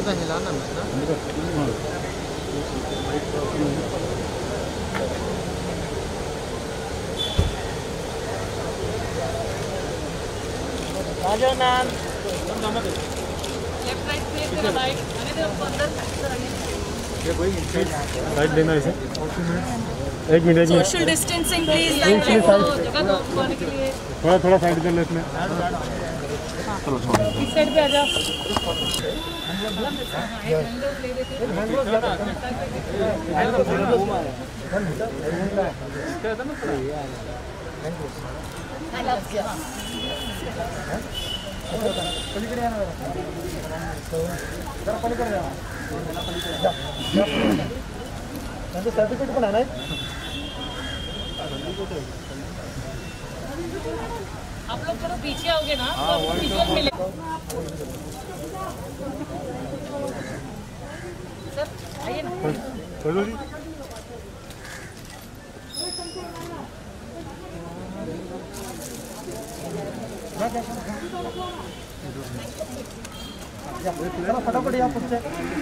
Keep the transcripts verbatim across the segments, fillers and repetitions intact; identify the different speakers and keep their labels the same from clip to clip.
Speaker 1: ज़्यादा हिलाना मत ना।
Speaker 2: राजा नाम
Speaker 3: लेफ्ट राइट फेस मेरा राइट आने दे आपको अंदर अंदर आइए।
Speaker 1: ये कोई
Speaker 4: राइट देना इसे एक मिनट एक
Speaker 3: सोशल डिस्टेंसिंग प्लीज लाइन पे जगह दो आपको आने के लिए।
Speaker 4: थोड़ा थोड़ा साइड कर ले इसमें
Speaker 3: इस साइड पे आ जाओ।
Speaker 2: सर्टिफिकेट बनाना है।
Speaker 3: आप लोग थोड़ा पीछे आओगे ना तो आपको विजुअल मिलेगा। सर आइए ना।
Speaker 4: चलो जी
Speaker 2: फटाफट यहाँ पूछते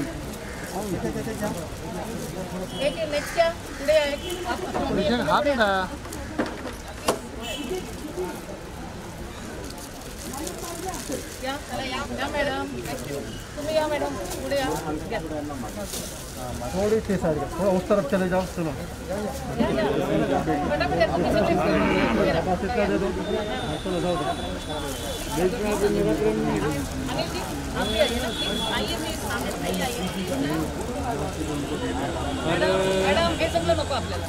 Speaker 3: एक नेक्स्ट क्या टुडे आए आप
Speaker 1: हाथ ना
Speaker 3: क्या या मैडम तुम्हें या मैडम टुडे आ
Speaker 2: थोड़ी सी साइड थोड़ा उस तरफ चले जाओ। चलो
Speaker 3: फटाफट आपको पीछे लिफ्ट
Speaker 2: बस इतना दे दो। चलो जाओ
Speaker 3: अनिल जी आप भी आइए ना प्लीज आइए प्लीज सामने आइए आइए मैडम मैडम हे सगळं नको आपल्याला।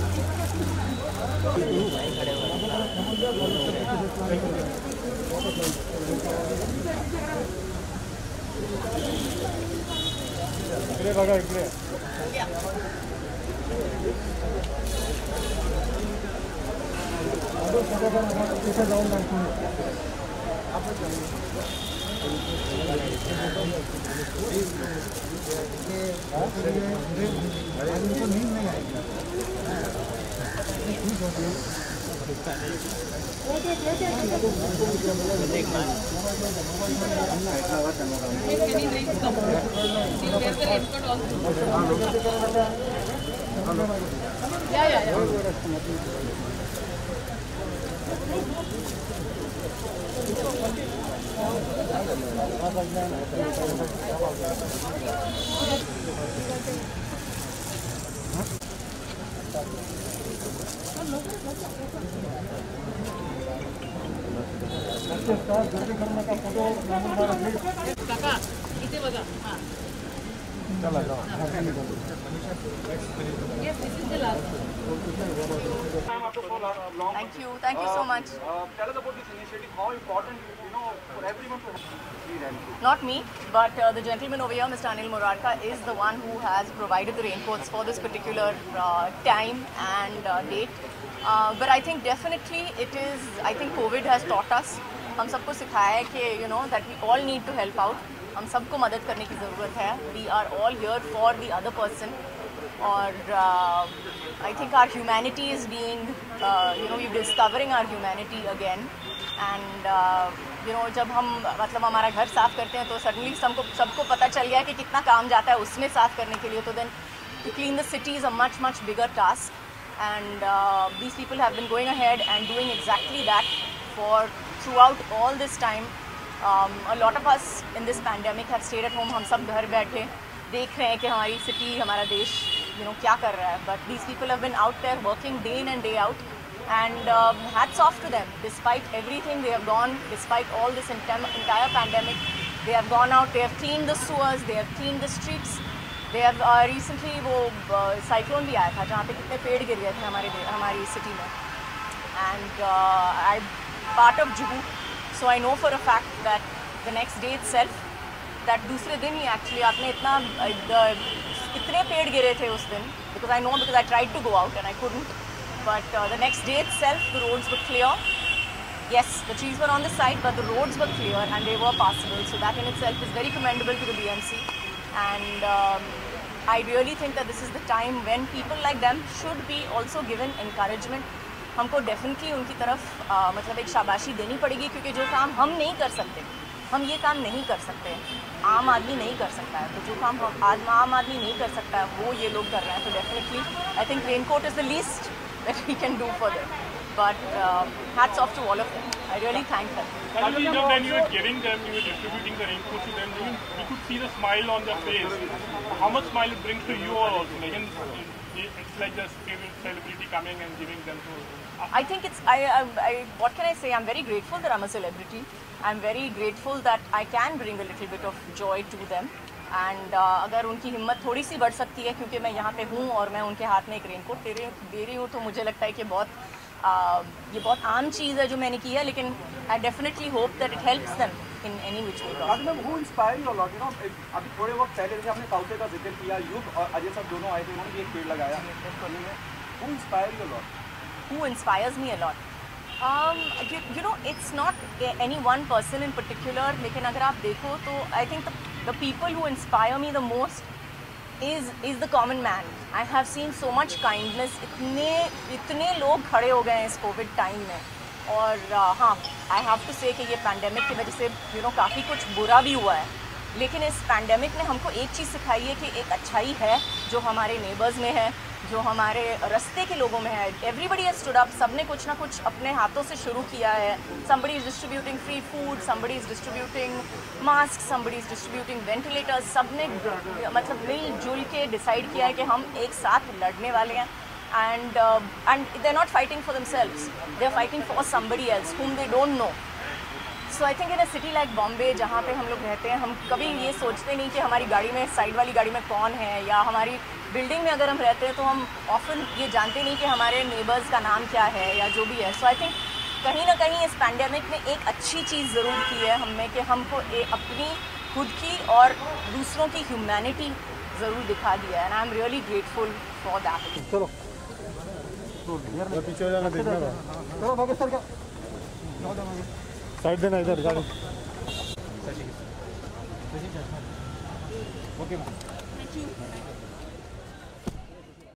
Speaker 4: इकडे बघा इकडे
Speaker 2: तिथे जाऊन नींद नहीं आएगी।
Speaker 3: या या या काका इथे बघा हां
Speaker 2: चला जाओ।
Speaker 3: Yes, this is the last.
Speaker 5: Thank you, thank you so much.
Speaker 6: Uh, tell us about this initiative. How important, you know, for everyone to have.
Speaker 5: Not me, but uh, the gentleman over here, Mister Anil Murarka, is the one who has provided the raincoats for this particular uh, time and uh, date. Uh, but I think definitely it is, I think COVID has taught us, हम सबको सिखाया है कि you know that we all need to help out. हम सबको मदद करने की ज़रूरत है. We are all here for the other person. और uh, I think our humanity is being, uh, you know, we're discovering our humanity again. And uh, you know, जब हम मतलब हमारा घर साफ़ करते हैं तो suddenly सबको सबको पता चल गया कि कितना काम जाता है उसमें साफ़ करने के लिए. तो then to clean the city is a much much bigger task. And uh, these people have been going ahead and doing exactly that for throughout all this time. Um, a lot of us in this pandemic have stayed at home. हम सब घर बैठे देख रहे हैं कि हमारी city, हमारा देश, you know, क्या कर रहा है. But these people have been out there working day in and day out. And um, hats off to them. Despite everything they have gone, despite all this entire pandemic, they have gone out, they have cleaned the sewers, they have cleaned the streets. They have uh, recently वो cyclone भी आया था जहाँ पे कितने पेड़ गिर गए थे हमारे हमारी सिटी में. And uh, I'm part of Juhu, so I know for a fact that the next day itself, that दूसरे दिन ही actually आपने इतना कितने पेड़ गिरे थे उस दिन, because I know because I tried to go out and I couldn't. But uh, the next day itself, the roads were clear. Yes, the trees were on the side, but the roads were clear and they were passable. So that in itself is very commendable to the B M C. And um, I really think that this is the time when people like them should be also given encouragement. हमको definitely उनकी तरफ uh, मतलब एक शाबाशी देनी पड़ेगी क्योंकि जो काम हम नहीं कर सकते, हम ये काम नहीं कर सकते, आम आदमी नहीं कर सकता है। तो जो काम हम आद- आम आदमी नहीं कर सकता है वो ये लोग कर रहे हैं। तो definitely I think raincoat is the least that we can do for them, but hats off to all of them. I really thank them.
Speaker 7: Actually, you know, when you were giving them, you were distributing the raincoats to them, you, you could see the smile on their face. How much smile it brings to you all also. Like, it's like the celebrity coming and giving them to.
Speaker 5: I think it's, I, I, I, what can I say, I'm very grateful that I'm a celebrity. I'm very grateful that I can bring a little bit of joy to them. And uh, अगर उनकी हिम्मत थोड़ी सी बढ़ सकती है, क्योंकि मैं यहाँ पे हूँ और मैं उनके हाथ में एक रेनकोट दे रही दे रही हूँ, तो मुझे लगता है कि बहुत uh, ये बहुत आम चीज़ है जो मैंने की है, लेकिन I definitely hope that it helps them in any which way.
Speaker 6: Raju ma'am, who inspire you a lot? You know, अभी थोड़े वक्त पहले जैसे आपने काउंटे का जिक्र किया, युग और अजय सर दोनों आए थे, उन्होंने भी एक पेड़ लगाया। Who inspire you a lot?
Speaker 5: Who inspires me a lot? Um, you, you know, it's not any one person in particular, लेकिन अगर आप देखो तो I think the, the people who inspire me the most is is the common man. I have seen so much kindness. इतने इतने लोग खड़े हो गए हैं इस कोविड टाइम में, और uh, हाँ, आई हैव टू से कि ये पैंडेमिक की वजह से यू नो काफ़ी कुछ बुरा भी हुआ है, लेकिन इस पैंडेमिक ने हमको एक चीज़ सिखाई है कि एक अच्छाई है जो हमारे नेबर्स में है, जो हमारे रास्ते के लोगों में है। एवरीबडी हैज स्टूड अप, सब ने कुछ ना कुछ अपने हाथों से शुरू किया है। Somebody is distributing free food, somebody is distributing mask, somebody is distributing ventilators. सब ने मतलब मिलजुल के डिसाइड किया है कि हम एक साथ लड़ने वाले हैं, and and they are not fighting for themselves, they are fighting for somebody else whom they don't know. So I think in a city like Bombay जहाँ पे हम लोग रहते हैं, हम कभी ये सोचते नहीं कि हमारी गाड़ी में, साइड वाली गाड़ी में कौन है, या हमारी बिल्डिंग में अगर हम रहते हैं तो हम ऑफन ये जानते नहीं कि हमारे नेबर्स का नाम क्या है या जो भी है। सो आई थिंक कहीं ना कहीं इस पैंडेमिक ने एक अच्छी चीज़ ज़रूर की है हमें, कि हमको ए, अपनी खुद की और दूसरों की ह्यूमैनिटी ज़रूर दिखा दिया है, and I am really grateful for that.
Speaker 2: चलो
Speaker 4: पीछे हो जाना, देखना था।
Speaker 2: चलो भागे सर, क्या
Speaker 4: साइड देना इधर गाड़ी।
Speaker 2: Okay ma'am.